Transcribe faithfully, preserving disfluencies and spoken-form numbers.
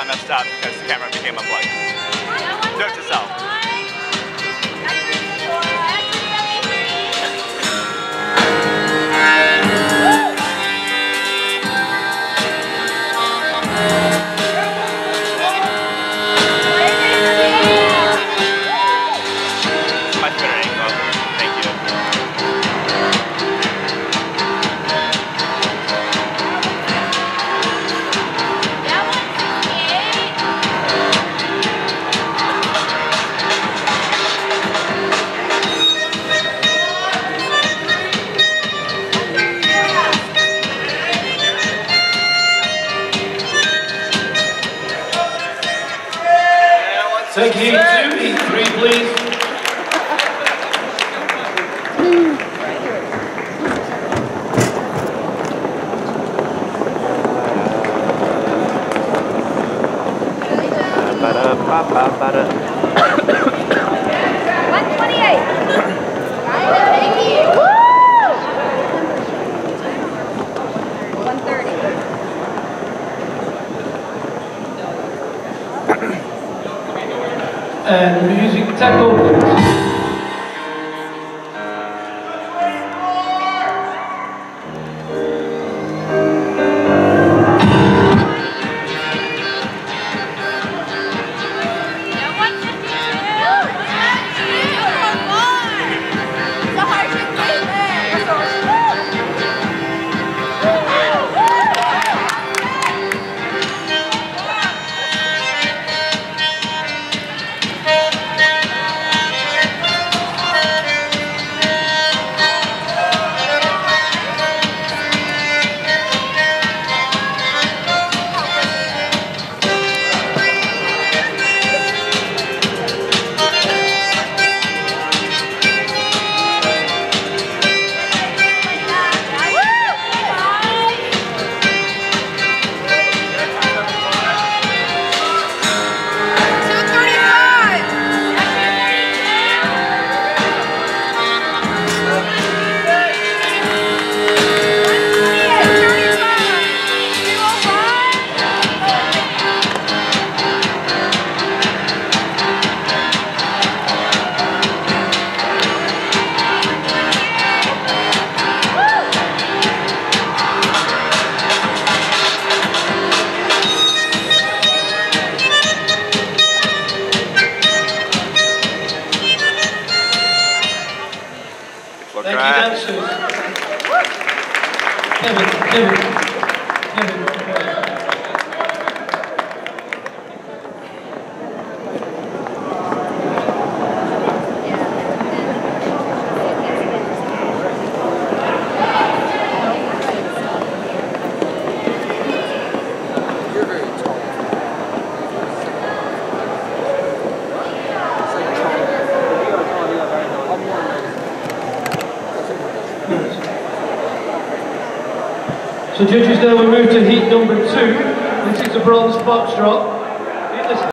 messed up because the camera became unplugged. Note to self. Much better angle. Thank you. Take heat two, heat three, please. one twenty-eight. Thank you. Woo! one thirty. And music tempo, please. Thank you, dancers. Kevin, Kevin, Kevin. So judges, now we move to heat number two. This is a bronze foxtrot.